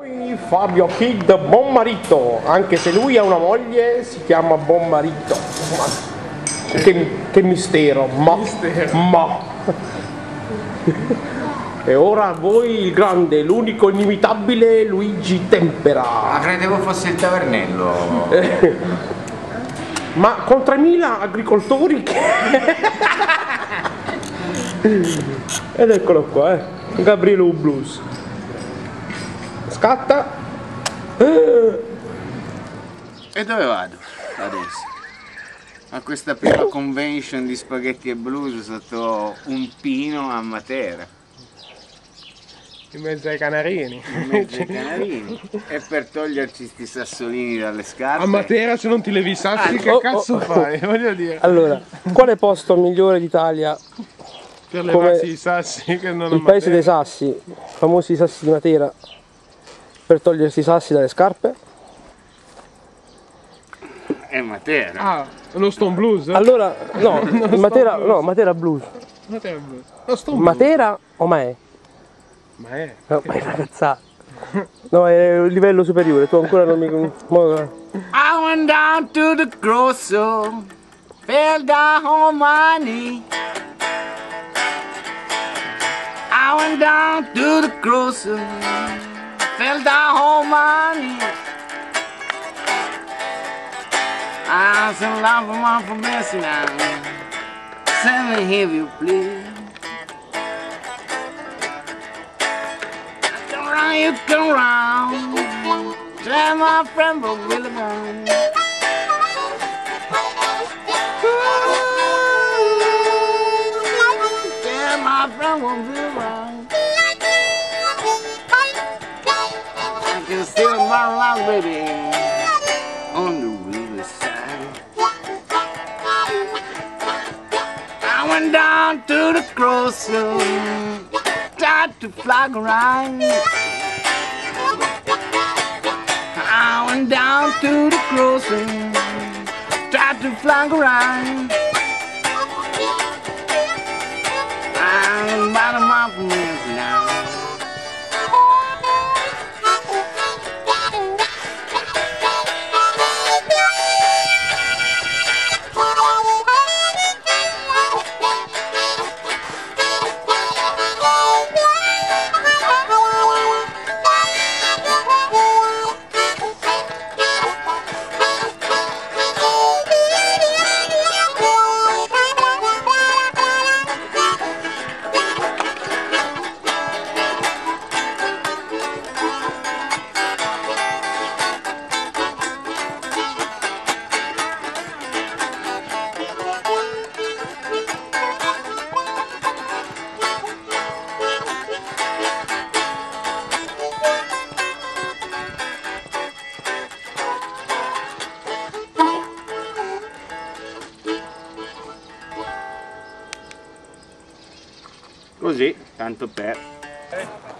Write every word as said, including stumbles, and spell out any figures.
Poi Fabio Kid, buon marito, anche se lui ha una moglie, si chiama buon marito. Ma che, che mistero, ma, mistero. ma. E ora a voi il grande, l'unico inimitabile Luigi Tempera. Ah, credevo fosse il tavernello. Ma con tremila agricoltori che... Ed eccolo qua, eh. Gabriele Blues. Scatta. E dove vado adesso? A questa prima convention di spaghetti e blues sotto un pino a Matera. In mezzo ai canarini. In mezzo ai canarini. E per toglierci sti sassolini dalle scarpe. A Matera se non ti levi i sassi, Ah, che oh, cazzo oh, fai? Voglio dire. Allora, quale posto migliore d'Italia? Per levarsi i sassi che non Il paese dei sassi, i famosi sassi di Matera, per togliersi i sassi dalle scarpe? È Matera. Ah, lo Stone Blues? Allora, no, Matera, no, Matera Blues. Matera Blues. Lo Stone Matera o Mae? Ma è? No, ma è una cazzata. No, è un livello superiore, tu ancora non mi... I went down to the grocer, fell down on my knee. I went down to the grocer, fell down on my knee. I said, love for my for mercy now, send me here you please. Come round, you come round, tell my friend but Willie Brown. Tell my friend won't be around. I can still my love baby on the riverside. I went down to the grocer, tried to flag around. I went down to the grocer, tried to flag around. I'm bottom of me now. Così, tanto per...